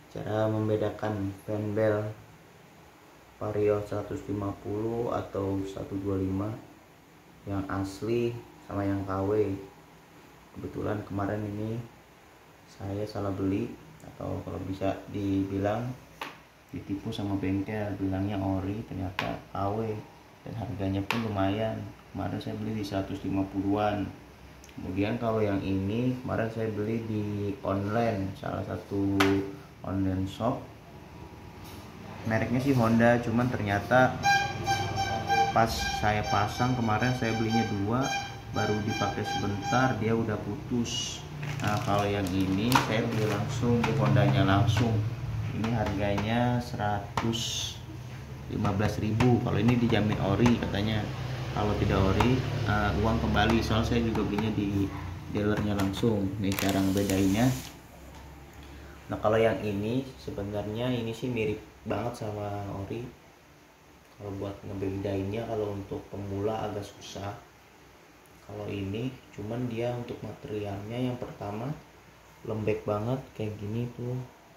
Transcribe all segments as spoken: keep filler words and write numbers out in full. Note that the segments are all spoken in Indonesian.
Cara membedakan penbel Vario seratus lima puluh atau seratus dua puluh lima yang asli sama yang K W. Kebetulan kemarin ini saya salah beli, atau kalau bisa dibilang ditipu sama bengkel, bilangnya ori ternyata K W, dan harganya pun lumayan. Kemarin saya beli di seratus lima puluhan. Kemudian kalau yang ini kemarin saya beli di online, salah satu online shop, mereknya sih Honda, cuman ternyata pas saya pasang kemarin, saya belinya dua, baru dipakai sebentar dia udah putus. Nah kalau yang ini saya beli langsung di Hondanya langsung, ini harganya seratus lima belas ribu. Kalau ini dijamin ori katanya, kalau tidak ori uh, uang kembali. Soal saya juga belinya di dealernya langsung. Nih cara ngebedainnya. Nah kalau yang ini sebenarnya ini sih mirip banget sama ori. Kalau buat ngebedainnya, kalau untuk pemula agak susah. Kalau ini cuman dia untuk materialnya, yang pertama lembek banget kayak gini tuh.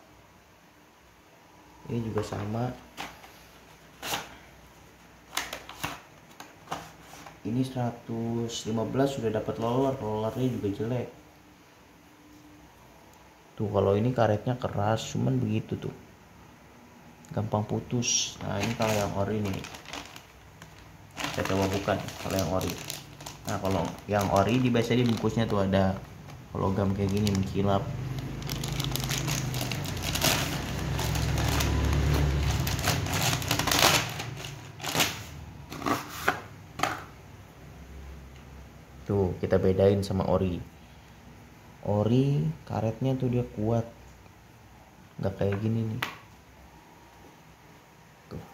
Ini juga sama. Ini seratus lima belas sudah dapat roller, rollernya juga jelek. Tuh kalau ini karetnya keras, cuman begitu tuh, gampang putus. Nah ini kalau yang ori nih, saya coba bukan kalau yang ori. Nah kalau yang ori di biasanya di bungkusnya tuh ada hologram kayak gini mengkilap. Tuh kita bedain sama ori. Ori karetnya tuh dia kuat, nggak kayak gini nih. Tuh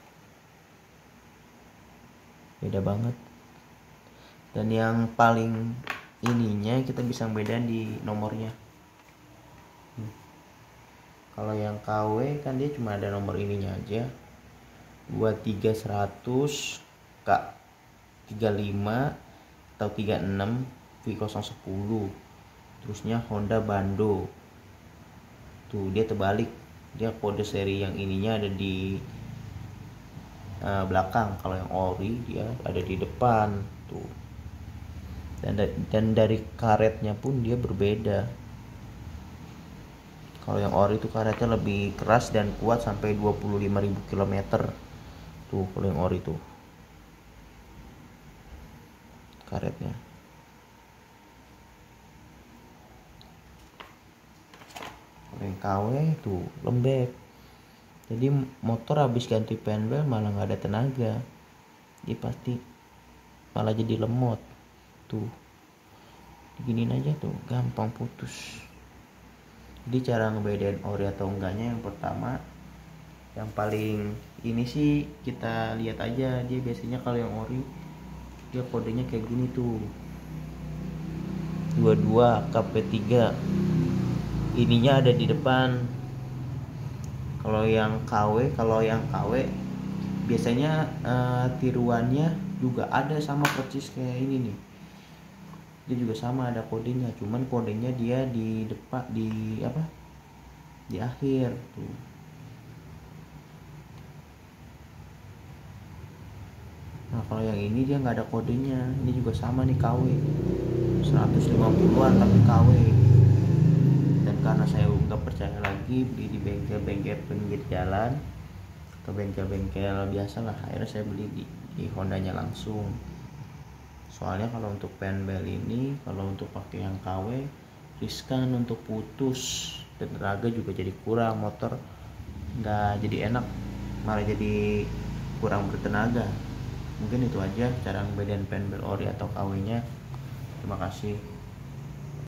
beda banget. Dan yang paling ininya kita bisa bedain di nomornya. hmm. Kalau yang K W kan dia cuma ada nomor ininya aja, dua tiga seratus K tiga lima atau tiga enam V nol satu nol. Terusnya Honda Bando. Tuh dia terbalik, dia kode seri yang ininya ada di uh, belakang. Kalau yang ori dia ada di depan tuh. Dan, dan dari karetnya pun dia berbeda. Kalau yang ori itu karetnya lebih keras dan kuat sampai dua puluh lima ribu kilometer. Tuh kalau yang ori tuh karetnya. Kalau yang K W tuh lembek. Jadi motor habis ganti penbel malah nggak ada tenaga. Dia pasti malah jadi lemot. Tuh diginiin aja tuh gampang putus. Jadi cara ngebedain ori atau enggaknya, yang pertama yang paling ini sih kita lihat aja, dia biasanya kalau yang ori dia kodenya kayak gini tuh, dua puluh dua K P tiga, ininya ada di depan. Kalau yang K W, kalau yang K W biasanya uh, tiruannya juga ada sama persis kayak ini nih. Dia juga sama ada kodenya, cuman kodenya dia di depan, di apa? Di akhir tuh. Nah kalau yang ini dia nggak ada kodenya. Ini juga sama nih K W seratus lima puluhan tapi K W. Dan karena saya nggak percaya lagi beli di bengkel-bengkel pinggir jalan atau bengkel-bengkel biasa lah, akhirnya saya beli di, di Hondanya langsung. Soalnya kalau untuk penbel ini, kalau untuk pakai yang K W riskan untuk putus, dan tenaga juga jadi kurang, motor nggak jadi enak, malah jadi kurang bertenaga. Mungkin itu aja cara ngebedain penbel ori atau K W nya. Terima kasih.